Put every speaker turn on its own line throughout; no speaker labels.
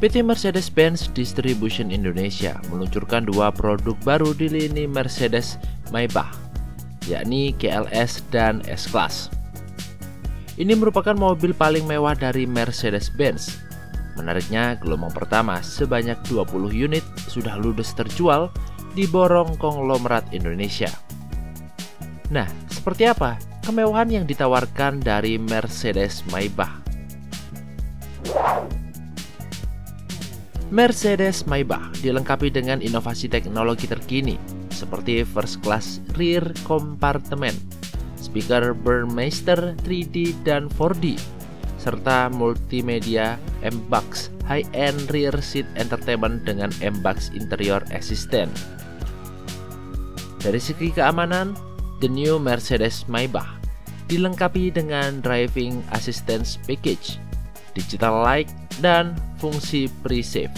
PT Mercedes-Benz Distribution Indonesia meluncurkan dua produk baru di lini Mercedes Maybach, yakni GLS dan S-Class. Ini merupakan mobil paling mewah dari Mercedes-Benz. Menariknya, gelombang pertama sebanyak 20 unit sudah ludes terjual di borong konglomerat Indonesia. Nah, seperti apa kemewahan yang ditawarkan dari Mercedes Maybach? Mercedes Maybach dilengkapi dengan inovasi teknologi terkini seperti first class rear compartment, speaker Burmeister 3D dan 4D, serta multimedia MBUX high-end rear seat entertainment dengan MBUX interior assistant. Dari segi keamanan, the new Mercedes Maybach dilengkapi dengan driving assistance package, digital light, dan fungsi pre-save.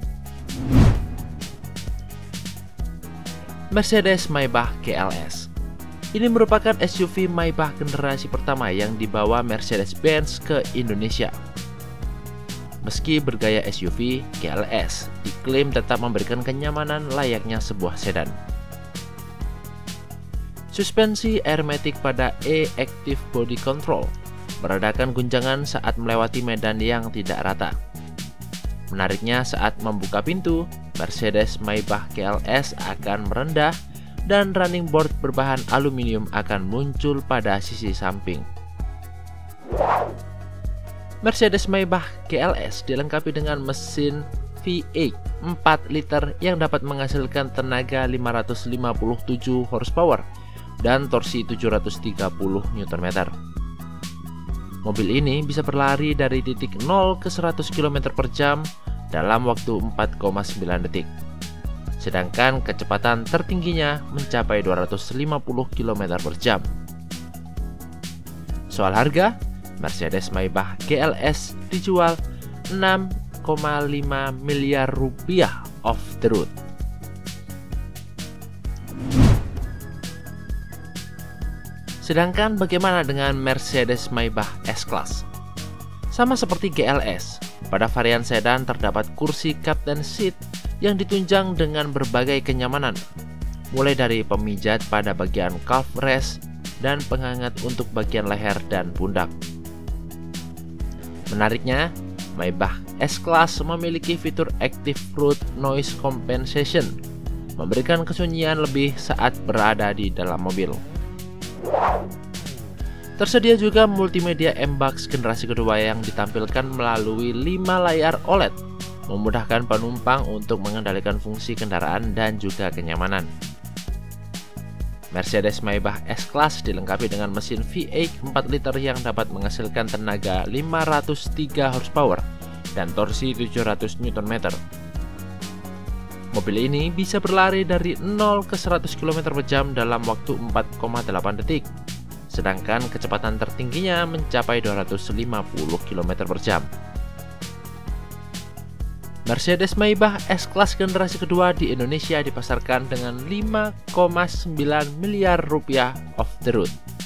Mercedes Maybach GLS. Ini merupakan SUV Maybach generasi pertama yang dibawa Mercedes-Benz ke Indonesia. Meski bergaya SUV, GLS diklaim tetap memberikan kenyamanan layaknya sebuah sedan. Suspensi airmatic pada E-Active Body Control meredakan guncangan saat melewati medan yang tidak rata. Menariknya, saat membuka pintu, Mercedes Maybach GLS akan merendah dan running board berbahan aluminium akan muncul pada sisi samping. Mercedes Maybach GLS dilengkapi dengan mesin V8 4 liter yang dapat menghasilkan tenaga 557 horsepower dan torsi 730 Nm. Mobil ini bisa berlari dari titik 0 ke 100 km per jam dalam waktu 4,9 detik. Sedangkan kecepatan tertingginya mencapai 250 km per jam. Soal harga, Mercedes Maybach GLS dijual 6,5 miliar rupiah off the road. Sedangkan bagaimana dengan Mercedes Maybach S-Class? Sama seperti GLS, pada varian sedan terdapat kursi captain seat yang ditunjang dengan berbagai kenyamanan, mulai dari pemijat pada bagian calf rest dan penghangat untuk bagian leher dan pundak. Menariknya, Maybach S-Class memiliki fitur Active Road Noise Compensation, memberikan kesunyian lebih saat berada di dalam mobil. Tersedia juga multimedia MBUX generasi kedua yang ditampilkan melalui 5 layar OLED, memudahkan penumpang untuk mengendalikan fungsi kendaraan dan juga kenyamanan. Mercedes Maybach S-Class dilengkapi dengan mesin V8 4 liter yang dapat menghasilkan tenaga 503 horsepower dan torsi 700 Nm. Mobil ini bisa berlari dari 0 ke 100 km per jam dalam waktu 4,8 detik. Sedangkan kecepatan tertingginya mencapai 250 km per jam. Mercedes Maybach S-Class generasi kedua di Indonesia dipasarkan dengan 5,9 miliar rupiah off the road.